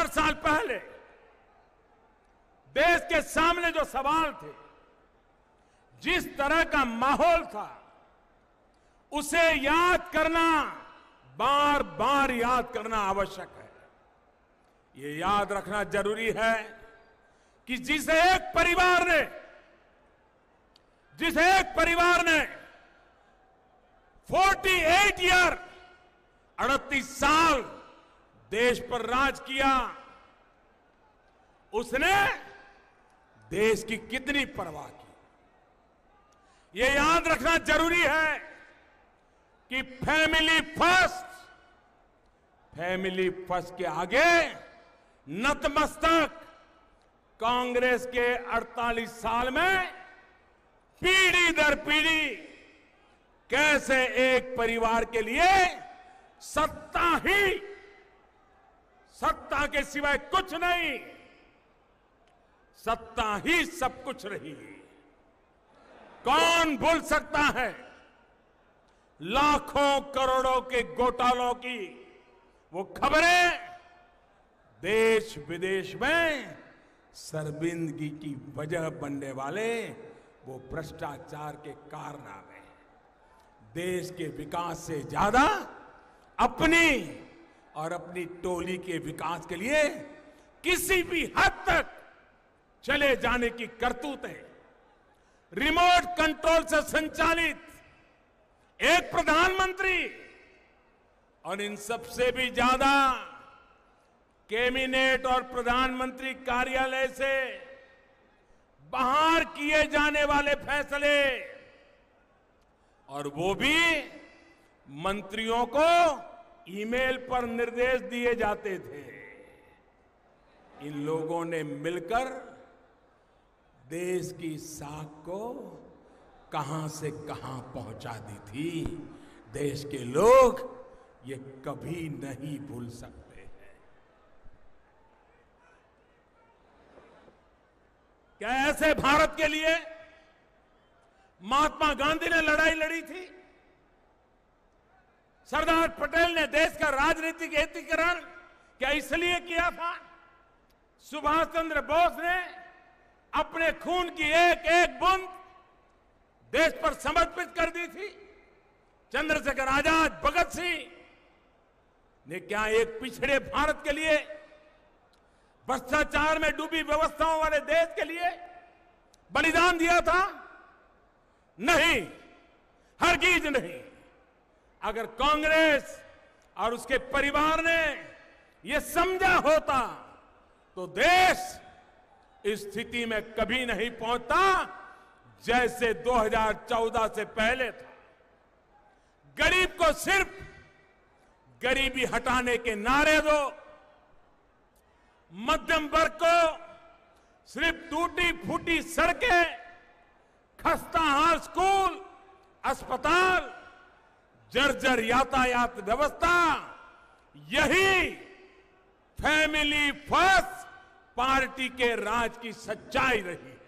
साल पहले देश के सामने जो सवाल थे, जिस तरह का माहौल था, उसे याद करना, बार बार याद करना आवश्यक है। ये याद रखना जरूरी है कि जिस एक परिवार ने 48 ईयर 38 साल देश पर राज किया, उसने देश की कितनी परवाह की। ये याद रखना जरूरी है कि फैमिली फर्स्ट के आगे नतमस्तक कांग्रेस के 48 साल में पीढ़ी दर पीढ़ी कैसे एक परिवार के लिए सत्ता के सिवाय कुछ नहीं, सत्ता ही सब कुछ रही। कौन भूल सकता है लाखों करोड़ों के घोटालों की वो खबरें, देश विदेश में शर्मिंदगी की वजह बनने वाले वो भ्रष्टाचार के कारनामे। देश के विकास से ज्यादा अपनी और अपनी टोली के विकास के लिए किसी भी हद तक चले जाने की करतूतें, रिमोट कंट्रोल से संचालित एक प्रधानमंत्री और इन सबसे भी ज्यादा कैबिनेट और प्रधानमंत्री कार्यालय से बाहर किए जाने वाले फैसले, और वो भी मंत्रियों को ईमेल पर निर्देश दिए जाते थे। इन लोगों ने मिलकर देश की साख को कहां से कहां पहुंचा दी थी। देश के लोग ये कभी नहीं भूल सकते हैं। क्या ऐसे भारत के लिए महात्मा गांधी ने लड़ाई लड़ी थी? सरदार पटेल ने देश का राजनीतिक एकीकरण क्या इसलिए किया था? सुभाष चंद्र बोस ने अपने खून की एक एक बूंद देश पर समर्पित कर दी थी। चंद्रशेखर आजाद, भगत सिंह ने क्या एक पिछड़े भारत के लिए, भ्रष्टाचार में डूबी व्यवस्थाओं वाले देश के लिए बलिदान दिया था? नहीं, हरगिज नहीं। अगर कांग्रेस और उसके परिवार ने यह समझा होता तो देश इस स्थिति में कभी नहीं पहुंचता जैसे 2014 से पहले था। गरीब को सिर्फ गरीबी हटाने के नारे दो, मध्यम वर्ग को सिर्फ टूटी फूटी सड़कें, खस्ता हाल स्कूल, अस्पताल, जर्जर यातायात व्यवस्था, यही फैमिली फर्स्ट पार्टी के राज की सच्चाई रही।